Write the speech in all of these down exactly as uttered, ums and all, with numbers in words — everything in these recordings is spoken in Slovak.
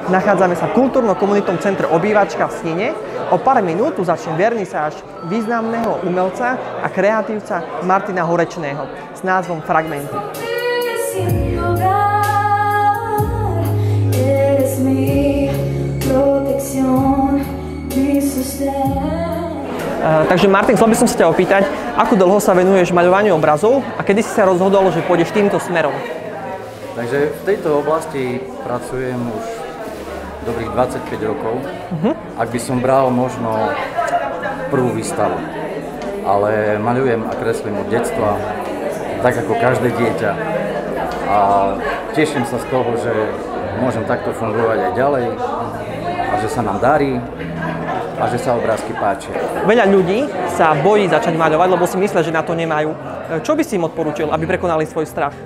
Nachádzame sa v kultúrno-komunitnom centre Obývačka v Snine. O pár minút tu začne vernisáž významného umelca a kreatívca Martina Horečného s názvom Fragmenty. Uh, takže Martin, chcel by som sa ťa opýtať, ako dlho sa venuješ maľovaniu obrazov a kedy si sa rozhodol, že pôjdeš týmto smerom? Takže v tejto oblasti pracujem už dobrých dvadsaťpäť rokov. Uh-huh. Ak by som bral možno prvú výstavu, ale maľujem a kreslím od detstva, tak ako každé dieťa. A teším sa z toho, že môžem takto fungovať aj ďalej a že sa nám darí a že sa obrázky páčia. Veľa ľudí sa bojí začať maľovať, lebo si myslia, že na to nemajú. Čo by si im odporúčil, aby prekonali svoj strach?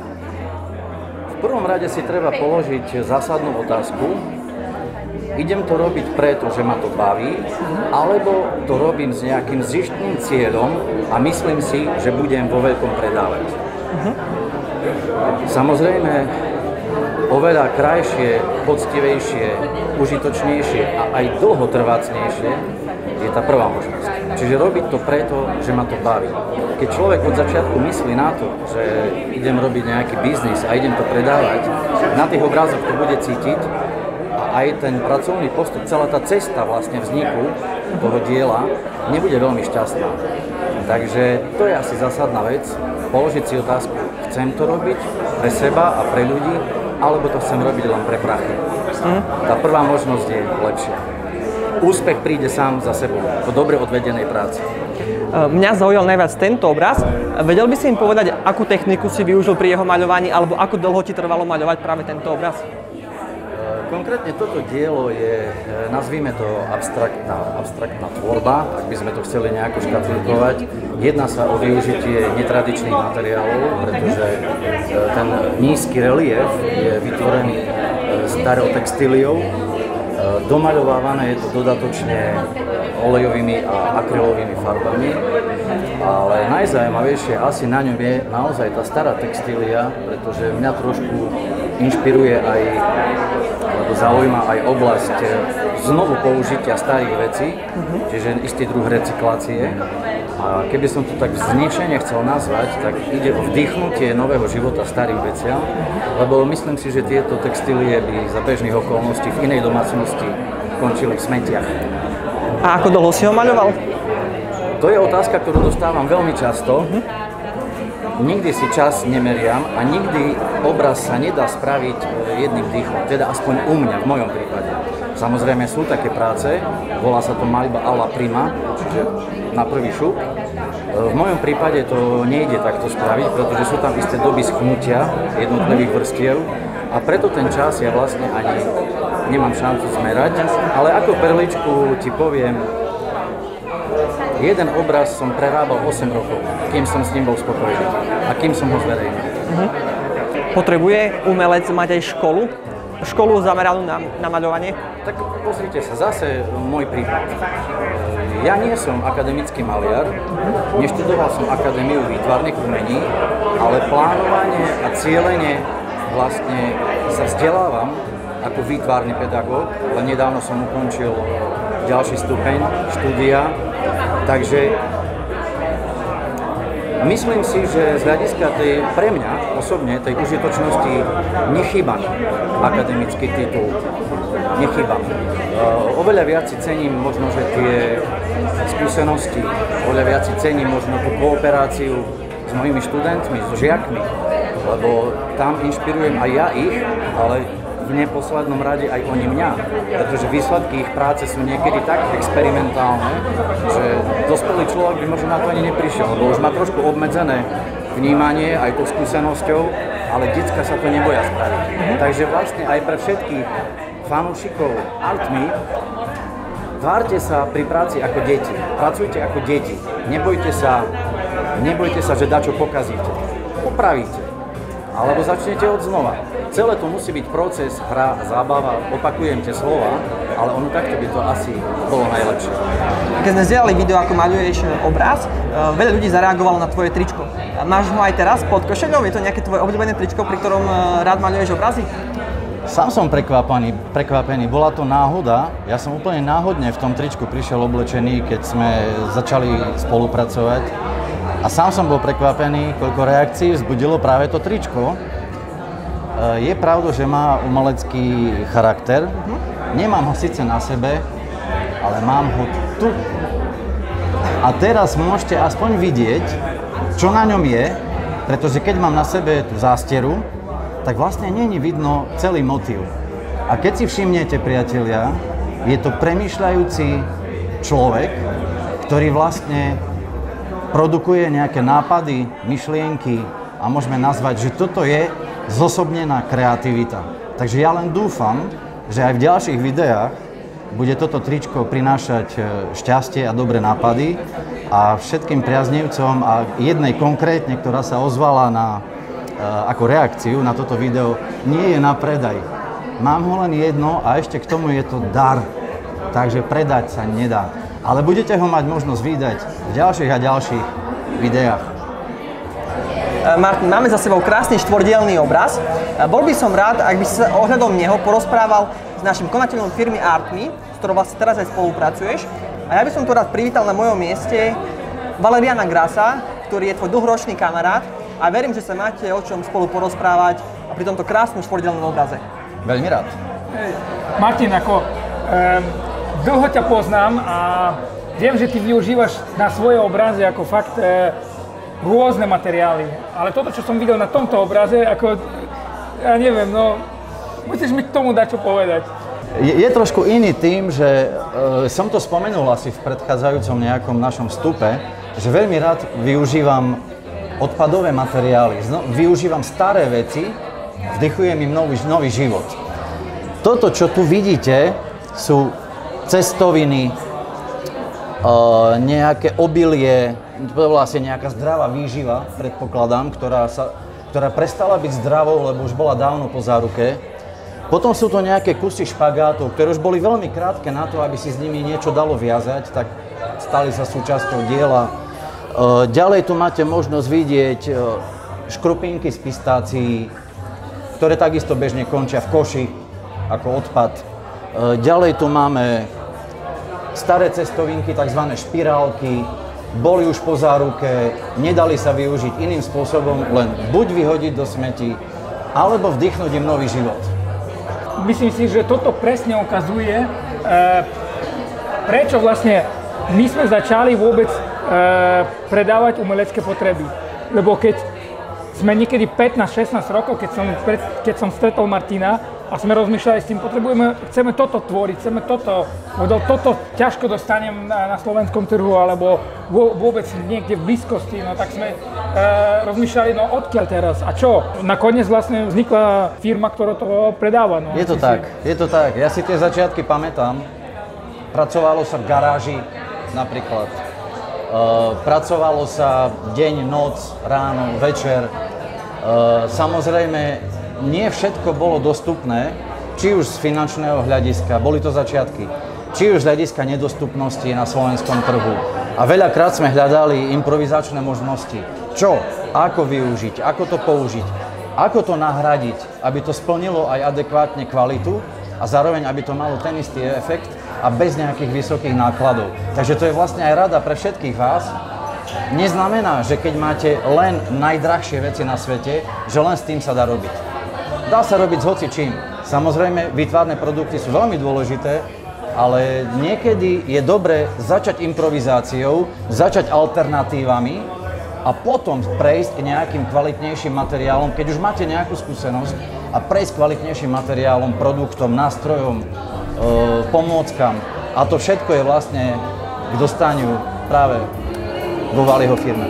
V prvom rade si treba položiť zásadnú otázku. Idem to robiť preto, že ma to baví, alebo to robím s nejakým zištným cieľom a myslím si, že budem vo veľkom predávať. Uh-huh. Samozrejme, oveľa krajšie, poctivejšie, užitočnejšie a aj dlhotrvácnejšie je tá prvá možnosť. Čiže robiť to preto, že ma to baví. Keď človek od začiatku myslí na to, že idem robiť nejaký biznis a idem to predávať, na tých obrazoch to bude cítiť a aj ten pracovný postup, celá tá cesta vlastne vzniku toho diela nebude veľmi šťastná. Takže to je asi zásadná vec, položiť si otázku, chcem to robiť pre seba a pre ľudí, alebo to chcem robiť len pre prachy. Mm. Tá prvá možnosť je lepšia. Úspech príde sám za sebou, po dobre odvedenej práci. Mňa zaujal najviac tento obraz. Vedel by si im povedať, akú techniku si využil pri jeho maľovaní, alebo ako dlho ti trvalo maľovať práve tento obraz? Konkrétne toto dielo je, nazvime to abstraktná, abstraktná tvorba, ak by sme to chceli nejako škatulkovať. Jedná sa o využitie netradičných materiálov, pretože ten nízky relief je vytvorený starou textíliou. Domaľovávané je to dodatočne olejovými a akrylovými farbami, ale najzaujímavejšie asi na ňom je naozaj tá stará textília, pretože mňa trošku inšpiruje aj, alebo zaujíma aj oblasť znovu použitia starých vecí, uh-huh. čiže istý druh recyklácie. A keby som to tak vznešene chcel nazvať, tak ide o vdýchnutie nového života starým veciam, lebo myslím si, že tieto textílie by za bežných okolností v inej domácnosti končili v smetiach. A ako dlho si ho maľoval? To je otázka, ktorú dostávam veľmi často. Uh-huh. Nikdy si čas nemeriam a nikdy obraz sa nedá spraviť jedným dýchom, teda aspoň u mňa, v mojom prípade. Samozrejme sú také práce, volá sa to maľba a la prima, čiže na prvý šup. V mojom prípade to nejde takto spraviť, pretože sú tam isté doby schnutia jednotlivých vrstiev a preto ten čas ja vlastne ani nemám šancu zmerať, ale ako perličku ti poviem, jeden obraz som prerábal osem rokov, kým som s ním bol spokojný a kým som ho zverejnil. Uh-huh. Potrebuje umelec mať aj školu? Školu zameranú na, na maľovanie? Tak pozrite sa, zase môj prípad. Ja nie som akademický maliar, uh-huh. neštudoval som Akadémiu výtvarných umení, ale plánovanie a cielenie vlastne sa vzdelávam ako výtvarný pedagóg, ale nedávno som ukončil ďalší stupeň štúdia. Takže myslím si, že z hľadiska tej, pre mňa osobne, tej užitočnosti nechýba akademický titul. Nechýba. Uh, oveľa viac si cením možno, že tie skúsenosti, oveľa viac si cením možno tú kooperáciu s mojimi študentmi, s žiakmi, lebo tam inšpirujem aj ja ich, ale v neposlednom rade aj oni mňa, pretože výsledky ich práce sú niekedy tak experimentálne, že dospelý človek by možno na to ani neprišiel, lebo už má trošku obmedzené vnímanie aj tou skúsenosťou, ale decka sa to neboja spraviť. Mm-hmm. Takže vlastne aj pre všetkých fanúšikov Artmy, tvárte sa pri práci ako deti, pracujte ako deti, nebojte sa, nebojte sa, že dačo pokazíte, popravíte. Alebo začnete od znova. Celé to musí byť proces, hra, zábava, opakujem tie slova, ale ono takto by to asi bolo najlepšie. Keď sme zdieľali video, ako maľuješ obraz, veľa ľudí zareagovalo na tvoje tričko. Máš ho aj teraz pod košeľou? Je to nejaké tvoje obľúbené tričko, pri ktorom rád maľuješ obrazy? Sám som prekvapený, prekvapený. Bola to náhoda. Ja som úplne náhodne v tom tričku prišiel oblečený, keď sme začali spolupracovať. A sám som bol prekvapený, koľko reakcií vzbudilo práve to tričko. Je pravda, že má umelecký charakter. Nemám ho síce na sebe, ale mám ho tu. A teraz môžete aspoň vidieť, čo na ňom je, pretože keď mám na sebe tú zásteru, tak vlastne nie je vidno celý motív. A keď si všimnete, priatelia, je to premýšľajúci človek, ktorý vlastne produkuje nejaké nápady, myšlienky a môžeme nazvať, že toto je zosobnená kreativita. Takže ja len dúfam, že aj v ďalších videách bude toto tričko prinášať šťastie a dobré nápady a všetkým priaznivcom a jednej konkrétne, ktorá sa ozvala na, ako reakciu na toto video, nie je na predaj. Mám ho len jedno a ešte k tomu je to dar, takže predať sa nedá. Ale budete ho mať možnosť vydať v ďalších a ďalších videách. Martin, máme za sebou krásny štvordielny obraz. Bol by som rád, ak by si sa ohľadom neho porozprával s našim konateľom firmy Artme, s ktorou vlastne teraz aj spolupracuješ. A ja by som tu rád privítal na mojom mieste Valeriana Grasa, ktorý je tvoj dlhoročný kamarát a verím, že sa máte o čom spolu porozprávať pri tomto krásnom štvordielnom obraze. Veľmi rád. Hey, Martin, ako um, dlho ťa poznám a viem, že ty využívaš na svoje obrazy ako fakt e, rôzne materiály. Ale toto, čo som videl na tomto obraze, ako, ja neviem, no, musíš mi k tomu dať čo povedať. Je, je trošku iný tým, že e, som to spomenul asi v predchádzajúcom nejakom našom vstupe, že veľmi rád využívam odpadové materiály, zno, využívam staré veci, vdychujem im nový, nový život. Toto, čo tu vidíte, sú cestoviny, uh, nejaké obilie, to bola asi nejaká zdravá výživa, predpokladám, ktorá, sa, ktorá prestala byť zdravou, lebo už bola dávno po záruke. Potom sú to nejaké kusy špagátov, ktoré už boli veľmi krátke na to, aby si s nimi niečo dalo viazať, tak stali sa súčasťou diela. Uh, ďalej tu máte možnosť vidieť uh, škrupinky z pistácií, ktoré takisto bežne končia v koši ako odpad. Uh, ďalej tu máme staré cestovinky, tzv. Špirálky, boli už po záruke, nedali sa využiť iným spôsobom, len buď vyhodiť do smeti, alebo vdychnúť im nový život. Myslím si, že toto presne ukazuje, e, prečo vlastne my sme začali vôbec e, predávať umelecké potreby. Lebo keď sme niekedy pätnásť šestnásť rokov, keď som, keď som stretol Martina a sme rozmýšľali s tým, potrebujeme, chceme toto tvoriť, chceme toto, toto ťažko dostanem na, na slovenskom trhu alebo vôbec niekde v blízkosti, no tak sme e, rozmýšľali, no odkiaľ teraz a čo? Nakoniec vlastne vznikla firma, ktorá to predáva. No, je to tak, si... je to tak. Ja si tie začiatky pamätám. Pracovalo sa v garáži napríklad. Uh, pracovalo sa deň, noc, ráno, večer. Uh, samozrejme, nie všetko bolo dostupné, či už z finančného hľadiska, boli to začiatky, či už z hľadiska nedostupnosti na slovenskom trhu. A veľakrát sme hľadali improvizačné možnosti. Čo? Ako využiť? Ako to použiť? Ako to nahradiť, aby to splnilo aj adekvátne kvalitu a zároveň, aby to malo ten istý efekt a bez nejakých vysokých nákladov. Takže to je vlastne aj rada pre všetkých vás. Neznamená, že keď máte len najdrahšie veci na svete, že len s tým sa dá robiť. Dá sa robiť s hocičím. Samozrejme, výtvarné produkty sú veľmi dôležité, ale niekedy je dobre začať improvizáciou, začať alternatívami a potom prejsť k nejakým kvalitnejším materiálom, keď už máte nejakú skúsenosť a prejsť k kvalitnejším materiálom, produktom, nástrojom, e, pomôckam. A to všetko je vlastne k dostaniu práve vo Valiho firme.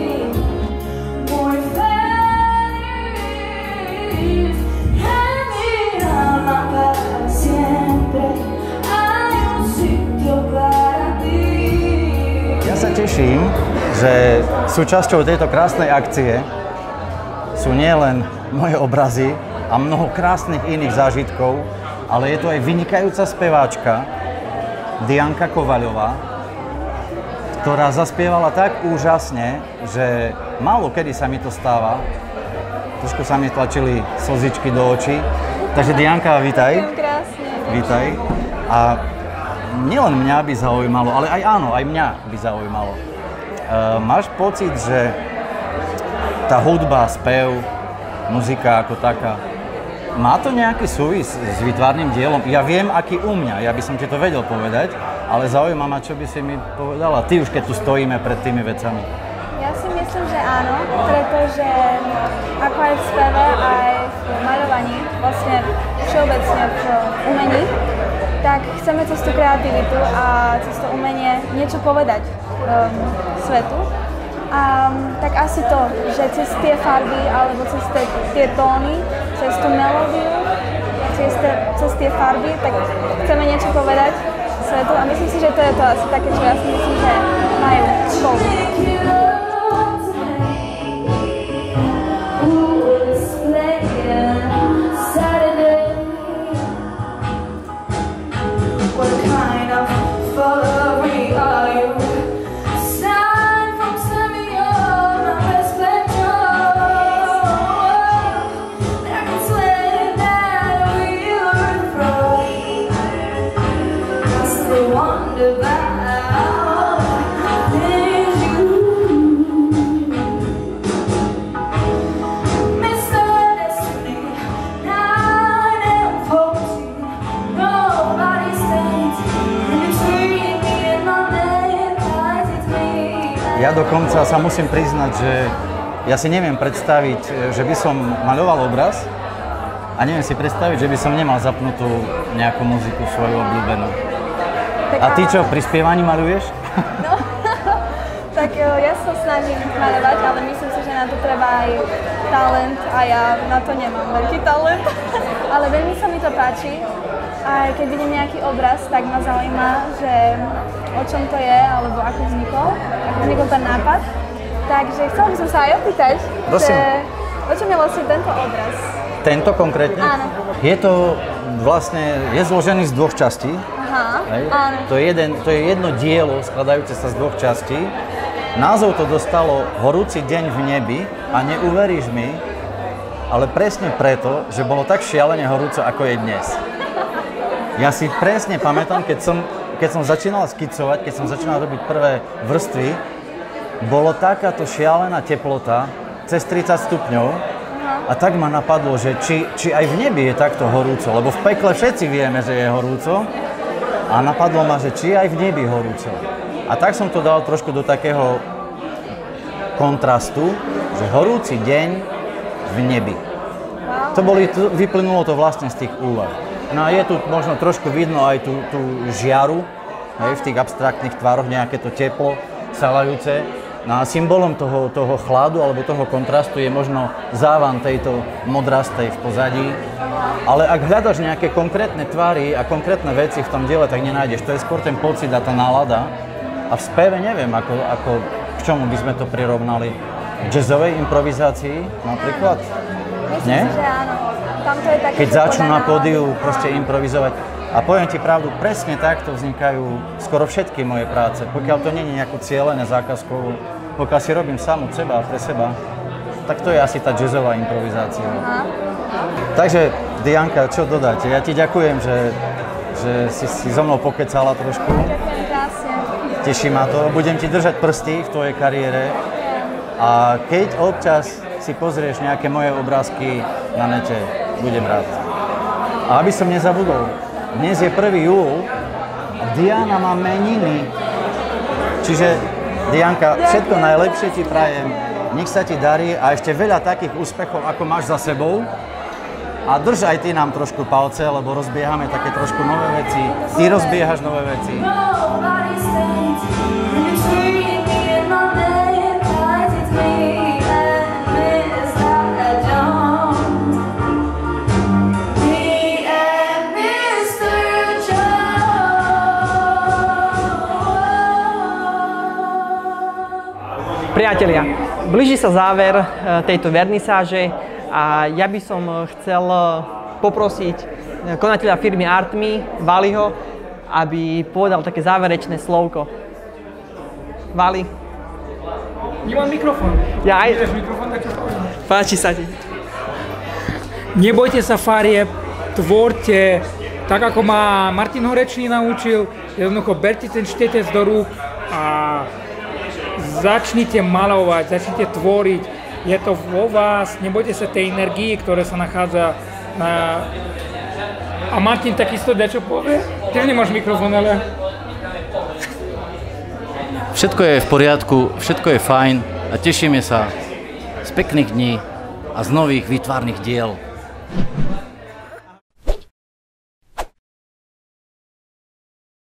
Ja sa teším, že súčasťou tejto krásnej akcie sú nielen moje obrazy a mnoho krásnych iných zážitkov, ale je tu aj vynikajúca speváčka Dianka Kovaľová, ktorá zaspievala tak úžasne, že málo kedy sa mi to stáva. Trošku sa mi tlačili slzičky do očí. Takže Dianka, vítaj. Ďakujem krásne. Vítaj. A nielen mňa by zaujímalo, ale aj áno, aj mňa by zaujímalo. Uh, máš pocit, že tá hudba, spev, muzika ako taká, má to nejaký súvis s výtvarným dielom? Ja viem, aký u mňa, ja by som ti to vedel povedať, ale zaujíma ma, čo by si mi povedala ty už, keď tu stojíme pred tými vecami. Ja si myslím, že áno, pretože ako aj v speve, aj v maľovaní, vlastne všeobecne v umení, tak chceme cez tú kreativitu a cez to umenie niečo povedať um, svetu. A tak asi to, že cez tie farby alebo cez tie, tie tóny, cez tú melódiu, cez, te, cez tie farby, tak chceme niečo povedať svetu a myslím si, že to je to asi také, čo ja si myslím, že majú spolu. Ja dokonca sa musím priznať, že ja si neviem predstaviť, že by som maľoval obraz a neviem si predstaviť, že by som nemal zapnutú nejakú muziku svoju obľúbenú. Tak a ty čo, pri spievaní maľuješ? No, tak ja sa snažím maľovať, ale myslím si, že na to treba aj talent a ja na to nemám veľký talent. Ale veľmi sa mi to páči. A keď vidím nejaký obraz, tak ma zaujíma, že o čom to je, alebo ako vznikol, ako vznikol ten nápad. Takže chcela by som sa aj opýtať, Prosím. že o čom je vlastne tento obraz? Tento konkrétne? Áno. Je to vlastne, je zložený z dvoch častí. Aha, Hej. áno. To je, jeden, to je jedno dielo skladajúce sa z dvoch častí. Názov to dostalo Horúci deň v nebi a neuveríš mi, ale presne preto, že bolo tak šialene horúco, ako je dnes. Ja si presne pamätám, keď som, keď som začínal skicovať, keď som začínal robiť prvé vrstvy, bolo takáto šialená teplota, cez tridsať stupňov, a tak ma napadlo, že či, či aj v nebi je takto horúco, lebo v pekle všetci vieme, že je horúco, a napadlo ma, že či aj v nebi horúco. A tak som to dal trošku do takého kontrastu, že horúci deň v nebi. To boli, to, vyplynulo to vlastne z tých úvah. No a je tu možno trošku vidno aj tú, tú žiaru, hej, v tých abstraktných tvároch, nejaké to teplo salajúce. No a symbolom toho, toho chladu alebo toho kontrastu je možno závan tejto modrastej v pozadí. Ale ak hľadaš nejaké konkrétne tvary a konkrétne veci v tom diele, tak nenájdeš. To je skôr ten pocit a tá nálada. A v speve neviem, ako, ako, k čomu by sme to prirovnali. Jazzovej improvizácii napríklad? Myslím Nie? si, že áno. Tam to je také, Keď začnú na pódiu náladu. proste improvizovať. A poviem ti pravdu, presne takto vznikajú skoro všetky moje práce. Pokiaľ to nie je nejakú cieľené zákazkou, pokiaľ si robím sám od seba a pre seba, tak to je asi tá jazzová improvizácia. Aha. Takže, Dianka, čo dodať? Ja ti ďakujem, že, že si, si so mnou pokecala trošku. Ďakujem krásne. Teší ma to. Budem ti držať prsty v tvojej kariére. A keď občas si pozrieš nejaké moje obrázky na nete, budem rád. A aby som nezabudol, dnes je prvý júl a Diana má meniny. Čiže, Dianka, všetko najlepšie ti prajem. Nech sa ti darí a ešte veľa takých úspechov, ako máš za sebou. A drž aj ty nám trošku palce, lebo rozbiehame také trošku nové veci. Ty rozbiehaš nové veci. Priatelia, blíži sa záver tejto vernisáže a ja by som chcel poprosiť konateľa firmy Artmi, Valiho, aby povedal také záverečné slovko. Vali. Nemám mikrofón. Ja aj... Nemáš mikrofón, tak čo poviem. Páči sa ti. Nebojte sa farieb, tvorte, tak ako ma Martin Horečný naučil, jednoducho berte ten štetec do rúk a začnite malovať, začnite tvoriť. Je to vo vás, nebojte sa tej energii, ktorá sa nachádza na... A Martin takisto dačo povie? Ty nemáš mikrofón, ale... Všetko je v poriadku, všetko je fajn a tešíme sa z pekných dní a z nových výtvarných diel.